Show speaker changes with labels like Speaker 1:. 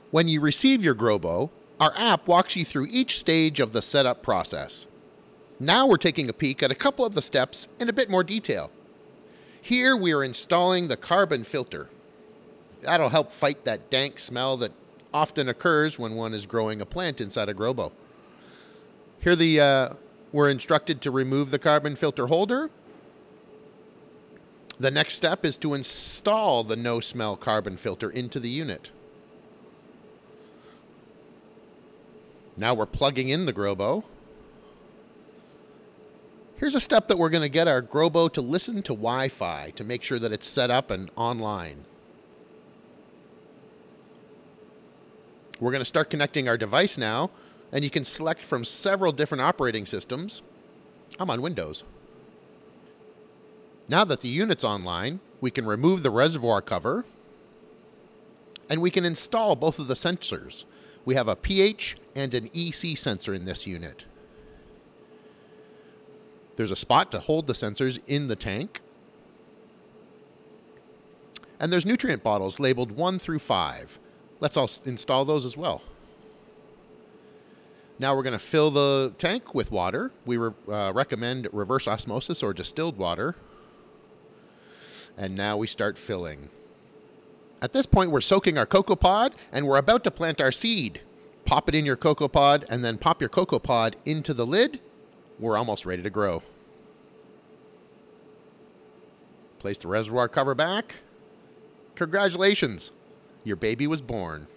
Speaker 1: When you receive your Grobo, our app walks you through each stage of the setup process. Now we're taking a peek at a couple of the steps in a bit more detail. Here we are installing the carbon filter. That'll help fight that dank smell that often occurs when one is growing a plant inside a Grobo. Here we're instructed to remove the carbon filter holder. The next step is to install the no-smell carbon filter into the unit. Now we're plugging in the Grobo. Here's a step that we're going to get our Grobo to listen to Wi-Fi to make sure that it's set up and online. We're going to start connecting our device now, and you can select from several different operating systems. I'm on Windows. Now that the unit's online, we can remove the reservoir cover, and we can install both of the sensors. We have a pH and an EC sensor in this unit. There's a spot to hold the sensors in the tank. And there's nutrient bottles labeled 1 through 5. Let's all install those as well. Now we're going to fill the tank with water. We recommend reverse osmosis or distilled water. And now we start filling. At this point, we're soaking our cocoa pod, and we're about to plant our seed. Pop it in your cocoa pod, and then pop your cocoa pod into the lid. We're almost ready to grow. Place the reservoir cover back. Congratulations, your baby was born.